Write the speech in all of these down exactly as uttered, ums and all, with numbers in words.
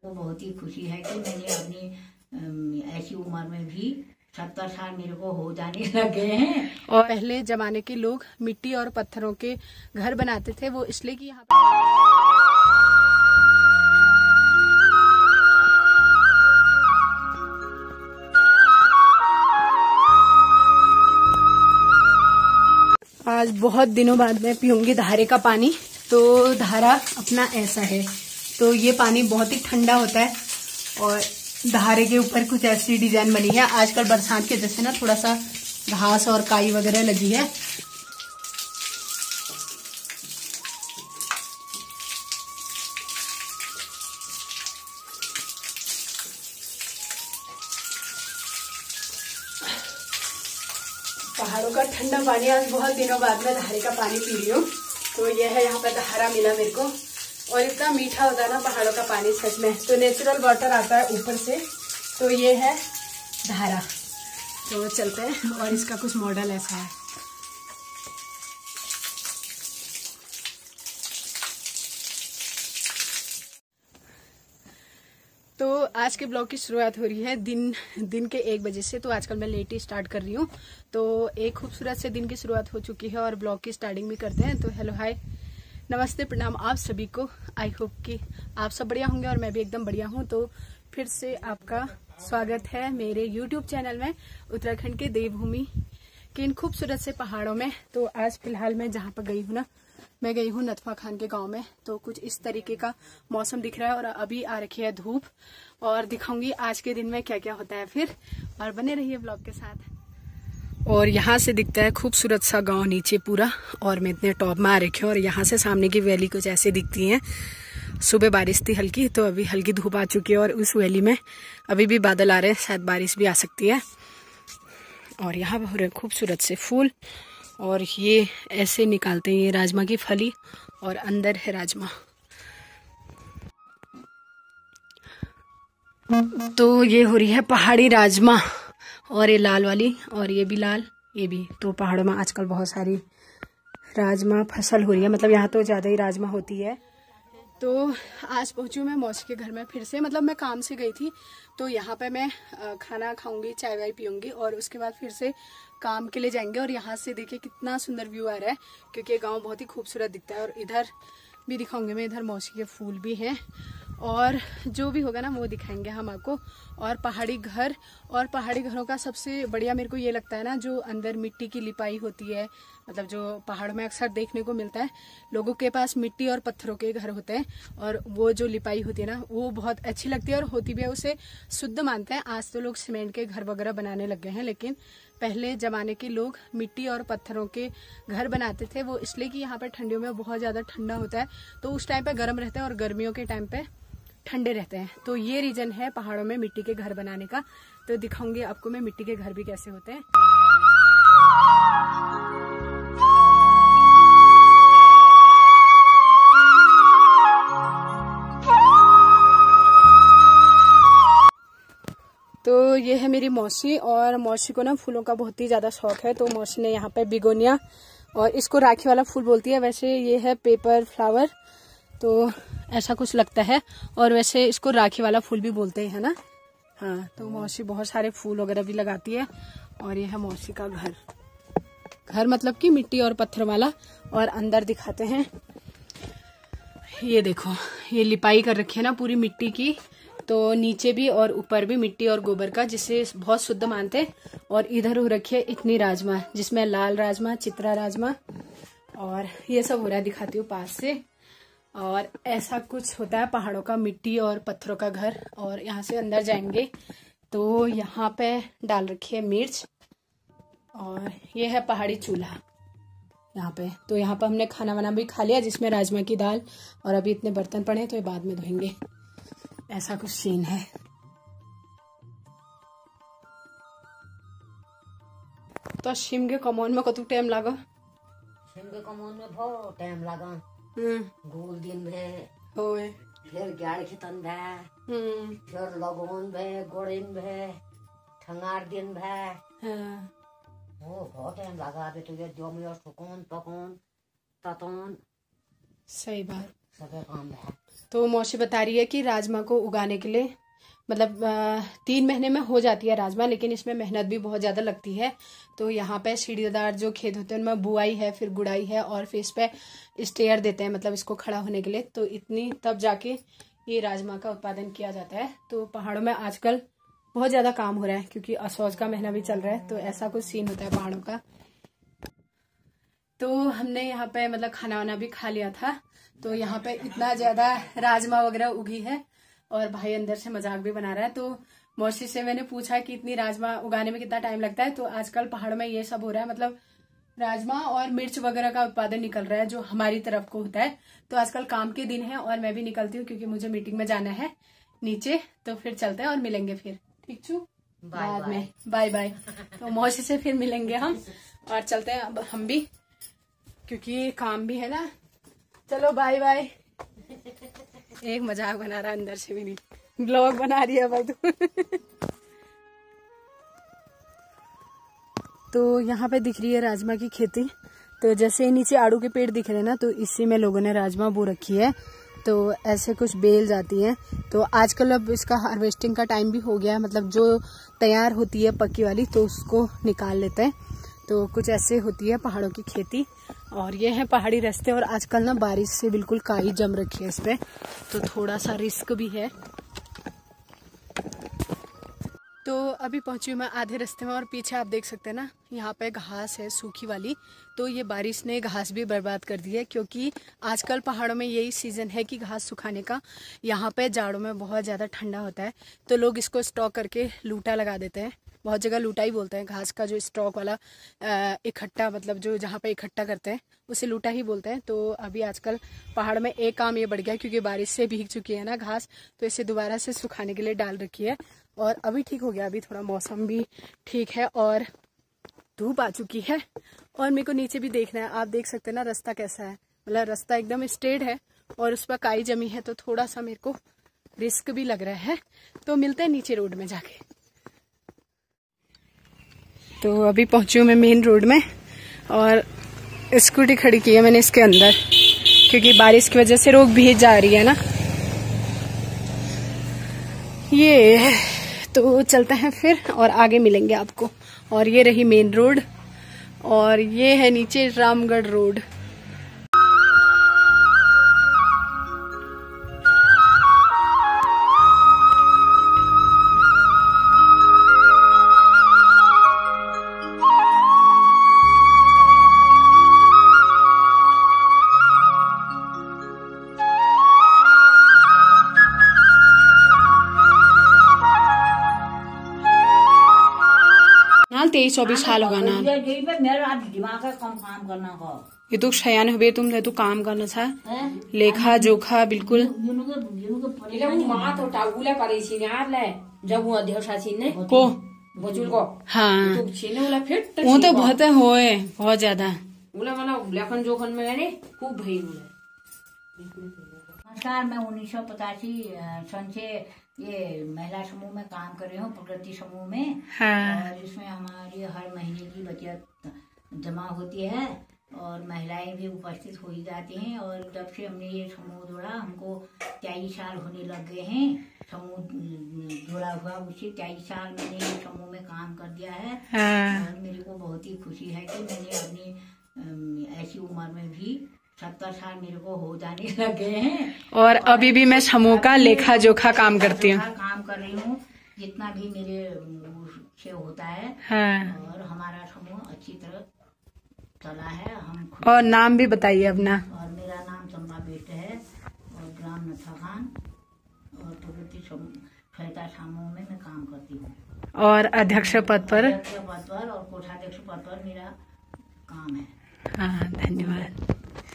तो बहुत ही खुशी है कि मैंने अपनी ऐसी उम्र में भी सत्तर साल मेरे को हो जाने लगे हैं। और पहले जमाने के लोग मिट्टी और पत्थरों के घर बनाते थे, वो इसलिए कि यहाँ आज बहुत दिनों बाद मैं पीऊंगी धारे का पानी। तो धारा अपना ऐसा है, तो ये पानी बहुत ही ठंडा होता है और धारे के ऊपर कुछ ऐसी डिजाइन बनी है। आजकल बरसात की वजह से ना थोड़ा सा घास और काई वगैरह लगी है। पहाड़ों का ठंडा पानी, आज बहुत दिनों बाद मैं धारे का पानी पी रही हूँ। तो यह है, यहाँ पर धारा मिला मेरे को और इतना मीठा होता है ना पहाड़ों का पानी, सच में। तो नेचुरल वाटर आता है ऊपर से, तो ये है धारा। तो चलते हैं और इसका कुछ मॉडल ऐसा है। तो आज के ब्लॉग की शुरुआत हो रही है दिन दिन के एक बजे से। तो आजकल मैं लेट ही स्टार्ट कर रही हूँ। तो एक खूबसूरत से दिन की शुरुआत हो चुकी है और ब्लॉग की स्टार्टिंग भी करते हैं। तो हेलो, हाय, नमस्ते, प्रणाम आप सभी को। आई होप कि आप सब बढ़िया होंगे और मैं भी एकदम बढ़िया हूँ। तो फिर से आपका स्वागत है मेरे यूट्यूब चैनल में, उत्तराखंड के देवभूमि के इन खूबसूरत से पहाड़ों में। तो आज फिलहाल मैं जहाँ पर गई हूँ ना, मैं गई हूँ नथवा खान के गांव में। तो कुछ इस तरीके का मौसम दिख रहा है और अभी आ रखी है धूप, और दिखाऊंगी आज के दिन में क्या क्या होता है फिर। और बने रहिए ब्लॉग के साथ। और यहाँ से दिखता है खूबसूरत सा गांव नीचे पूरा, और मैं इतने टॉप में आ रखे हूँ। और यहाँ से सामने की वैली कुछ ऐसे दिखती है। सुबह बारिश थी हल्की, तो अभी हल्की धूप आ चुकी है और उस वैली में अभी भी बादल आ रहे हैं, शायद बारिश भी आ सकती है। और यहाँ पर हो रहे खूबसूरत से फूल, और ये ऐसे निकालते हैं ये राजमा की फली, और अंदर है राजमा। तो ये हो रही है पहाड़ी राजमा, और ये लाल वाली, और ये भी लाल, ये भी। तो पहाड़ों में आजकल बहुत सारी राजमा फसल हो रही है, मतलब यहाँ तो ज्यादा ही राजमा होती है। तो आज पहुंची हूँ मैं मौसी के घर में फिर से, मतलब मैं काम से गई थी। तो यहाँ पे मैं खाना खाऊंगी, चाय वाय पीऊंगी, और उसके बाद फिर से काम के लिए जाएंगे। और यहाँ से देखिए कितना सुंदर व्यू आ रहा है, क्योंकि ये गांव बहुत ही खूबसूरत दिखता है। और इधर भी दिखाऊंगी मैं, इधर मौसी के फूल भी हैं, और जो भी होगा ना वो दिखाएंगे हम आपको। और पहाड़ी घर, और पहाड़ी घरों का सबसे बढ़िया मेरे को ये लगता है ना, जो अंदर मिट्टी की लिपाई होती है, मतलब जो पहाड़ में अक्सर देखने को मिलता है। लोगों के पास मिट्टी और पत्थरों के घर होते हैं, और वो जो लिपाई होती है ना, वो बहुत अच्छी लगती है और होती भी है, उसे शुद्ध मानते हैं। आज तो लोग सीमेंट के घर वगैरह बनाने लग गए हैं, लेकिन पहले जमाने के लोग मिट्टी और पत्थरों के घर बनाते थे। वो इसलिए कि यहाँ पे ठंडियों में बहुत ज्यादा ठंडा होता है, तो उस टाइम पे गर्म रहते हैं, और गर्मियों के टाइम पे ठंडे रहते हैं। तो ये रीजन है पहाड़ों में मिट्टी के घर बनाने का। तो दिखाऊंगी आपको मैं मिट्टी के घर भी कैसे होते हैं। तो ये है मेरी मौसी, और मौसी को ना फूलों का बहुत ही ज्यादा शौक है। तो मौसी ने यहाँ पे बिगोनिया, और इसको राखी वाला फूल बोलती है, वैसे ये है पेपर फ्लावर, तो ऐसा कुछ लगता है। और वैसे इसको राखी वाला फूल भी बोलते हैं ना। हाँ, तो मौसी बहुत सारे फूल वगैरह भी लगाती है। और ये है मौसी का घर, घर मतलब कि मिट्टी और पत्थर वाला। और अंदर दिखाते हैं, ये देखो, ये लिपाई कर रखी है ना पूरी मिट्टी की। तो नीचे भी और ऊपर भी मिट्टी और गोबर का, जिसे बहुत शुद्ध मानते हैं। और इधर हो रखी है इतनी राजमा, जिसमें लाल राजमा, चित्रा राजमा, और ये सब हो रहा है, दिखाती हूँ पास से। और ऐसा कुछ होता है पहाड़ों का मिट्टी और पत्थरों का घर। और यहाँ से अंदर जाएंगे तो यहाँ पे डाल रखी है मिर्च, और ये है पहाड़ी चूल्हा यहाँ पे। तो यहाँ पे हमने खाना वाना भी खा लिया, जिसमें राजमा की दाल, और अभी इतने बर्तन पड़े हैं तो ये बाद में धोएंगे। ऐसा कुछ सीन है। तो शिम के कमौन में कतु टाइम लगा? शिम के कमौन में बहुत टाइम लगा। गोल दिन में होए, फिर ग्यारह खितन भे, हम्म, फिर लगोन भे, गोड़िन भे, ठंगार दिन भे। हाँ, वो बहुत टाइम लगा। अभी तो ये जमी और सुकून पकून ततून सही बात, सब काम है। तो मौसी बता रही है कि राजमा को उगाने के लिए मतलब तीन महीने में हो जाती है राजमा, लेकिन इसमें मेहनत भी बहुत ज़्यादा लगती है। तो यहाँ पे सीढ़ीदार जो खेत होते हैं उनमें बुआई है, फिर गुड़ाई है और फिर इस पे स्टेयर देते हैं मतलब इसको खड़ा होने के लिए। तो इतनी तब जाके ये राजमा का उत्पादन किया जाता है। तो पहाड़ों में आजकल बहुत ज़्यादा काम हो रहा है क्योंकि असौज का महीना भी चल रहा है, तो ऐसा कुछ सीन होता है पहाड़ों का। तो हमने यहाँ पे मतलब खाना वाना भी खा लिया था। तो यहाँ पे इतना ज़्यादा राजमा वगैरह उगी है और भाई अंदर से मजाक भी बना रहा है। तो मौसी से मैंने पूछा कि इतनी राजमा उगाने में कितना टाइम लगता है। तो आजकल पहाड़ों में ये सब हो रहा है, मतलब राजमा और मिर्च वगैरह का उत्पादन निकल रहा है जो हमारी तरफ को होता है। तो आजकल काम के दिन है और मैं भी निकलती हूँ क्योंकि मुझे मीटिंग में जाना है नीचे। तो फिर चलते हैं और मिलेंगे फिर, ठीक छू, बाद में बाय बाय। तो मौसी से फिर मिलेंगे हम और चलते हैं अब हम भी, क्योंकि काम भी है ना। चलो बाय बाय। एक मजाक बना रहा अंदर से भी नहीं, ब्लॉग बना रही है भाई तू। तो यहाँ पे दिख रही है राजमा की खेती। तो जैसे नीचे आड़ू के पेड़ दिख रहे हैं ना, तो इसी में लोगों ने राजमा बो रखी है। तो ऐसे कुछ बेल जाती है। तो आजकल अब इसका हार्वेस्टिंग का टाइम भी हो गया है, मतलब जो तैयार होती है पक्की वाली तो उसको निकाल लेते हैं। तो कुछ ऐसे होती है पहाड़ों की खेती। और ये है पहाड़ी रास्ते। और आजकल ना बारिश से बिल्कुल काई जम रखी है इस पे, तो थोड़ा सा रिस्क भी है। तो अभी पहुंची हूँ मैं आधे रास्ते में और पीछे आप देख सकते हैं ना, यहाँ पे घास है सूखी वाली। तो ये बारिश ने घास भी बर्बाद कर दी है, क्योंकि आजकल पहाड़ों में यही सीज़न है कि घास सुखाने का। यहाँ पे जाड़ों में बहुत ज़्यादा ठंडा होता है तो लोग इसको स्टॉक करके लूटा लगा देते हैं। बहुत जगह लूटा ही बोलते हैं, घास का जो स्टॉक वाला इकट्ठा, मतलब जो जहाँ पे इकट्ठा करते हैं उसे लूटा ही बोलते हैं। तो अभी आजकल पहाड़ में एक काम ये बढ़ गया, क्योंकि बारिश से भीग चुकी है ना घास, तो इसे दोबारा से सुखाने के लिए डाल रखी है। और अभी ठीक हो गया, अभी थोड़ा मौसम भी ठीक है और धूप आ चुकी है। और मेरे को नीचे भी देखना है, आप देख सकते हैं ना रास्ता कैसा है, मतलब रास्ता एकदम स्ट्रेट है और उस पर काई जमी है, तो थोड़ा सा मेरे को रिस्क भी लग रहा है। तो मिलते हैं नीचे रोड में जाके। तो अभी पहुंची हूँ मैं मेन रोड में और स्कूटी खड़ी की है मैंने इसके अंदर, क्योंकि बारिश की वजह से रोड भीग जा रही है ना। ये तो चलते हैं फिर और आगे मिलेंगे आपको। और ये रही मेन रोड और ये है नीचे रामगढ़ रोड। तेईस चौबीस साल होगा ना, मेरा दिमाग का कम काम करना का। ये तो शयान हुए तुम तो काम करना था, लेखा जोखा बिल्कुल। को हाँ वो तो बहुत होए बहुत ज्यादा। लेखन जोखन में खूब भई। नमस्कार, मैं उन्नीस सौ पचासी सन से ये महिला समूह में काम कर रही हूँ, प्रगति समूह में। हाँ। और इसमें हमारी हर महीने की बचत जमा होती है और महिलाएं भी उपस्थित हो ही जाती हैं। और जब से हमने ये समूह जोड़ा, हमको तेईस साल होने लग गए हैं समूह जोड़ा हुआ। उससे तेईस साल मैंने ये समूह में काम कर दिया है। हाँ। और मेरे को बहुत ही खुशी है कि मैंने अपनी ऐसी उम्र में भी सत्तर साल मेरे को हो जाने लगे हैं और अभी भी मैं समूह का लेखा जोखा काम करती हूँ, काम कर रही हूँ जितना भी मेरे से होता है। हाँ। और हमारा समूह अच्छी तरह चला है। हम और नाम भी बताइए अपना। और मेरा नाम चंपा बेट है और ग्राम नथा खान और प्रगति सहायता समूह में मैं काम करती हूँ और अध्यक्ष पद पर अध्यक्ष पद पर और कोषाध्यक्ष पद पर मेरा काम है। हाँ, धन्यवाद।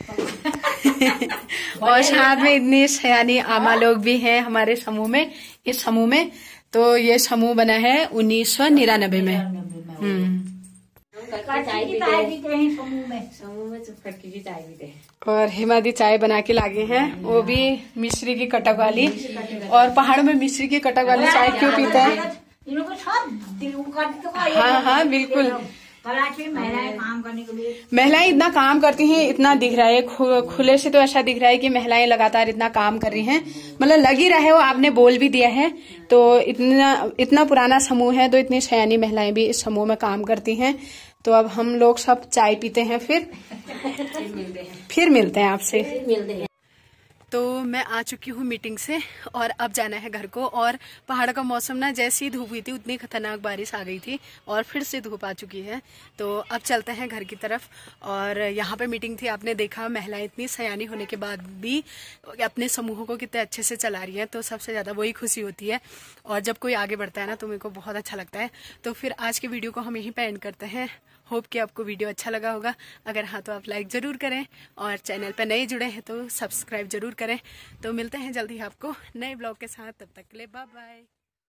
और साथ में इतनी सयानी आमा लोग भी हैं हमारे समूह में, इस समूह में। तो ये समूह बना है उन्नीस सौ निन्यानवे में। हम्म। और हिमादी चाय बना के लागे हैं, वो भी मिश्री की कटक वाली। और पहाड़ों में मिश्री की कटक वाली चाय क्यों पीते हैं? हाँ हाँ बिल्कुल, पलाशी महिलाएं काम करने के लिए, महिलाएं इतना काम करती हैं, इतना दिख रहा है खु, खुले से तो ऐसा दिख रहा है कि महिलाएं लगातार इतना काम कर रही हैं, मतलब लग ही रहा है। वो आपने बोल भी दिया है, तो इतना इतना पुराना समूह है, तो इतनी सयानी महिलाएं भी इस समूह में काम करती हैं। तो अब हम लोग सब चाय पीते हैं, फिर फिर मिलते हैं फिर मिलते हैं आपसे मिलते हैं। तो मैं आ चुकी हूँ मीटिंग से और अब जाना है घर को। और पहाड़ का मौसम ना जैसी धूप हुई थी उतनी खतरनाक बारिश आ गई थी और फिर से धूप आ चुकी है। तो अब चलते हैं घर की तरफ। और यहाँ पे मीटिंग थी, आपने देखा महिलाएं इतनी सयानी होने के बाद भी अपने समूहों को कितने अच्छे से चला रही हैं, तो सबसे ज़्यादा वही खुशी होती है। और जब कोई आगे बढ़ता है ना तो मेरे को बहुत अच्छा लगता है। तो फिर आज की वीडियो को हम यहीं पे एंड करते हैं। होप कि आपको वीडियो अच्छा लगा होगा। अगर हाँ तो आप लाइक ज़रूर करें और चैनल पर नए जुड़े हैं तो सब्सक्राइब ज़रूर करें। तो मिलते हैं जल्दी आपको नए ब्लॉग के साथ, तब तक के लिए बाय बाय।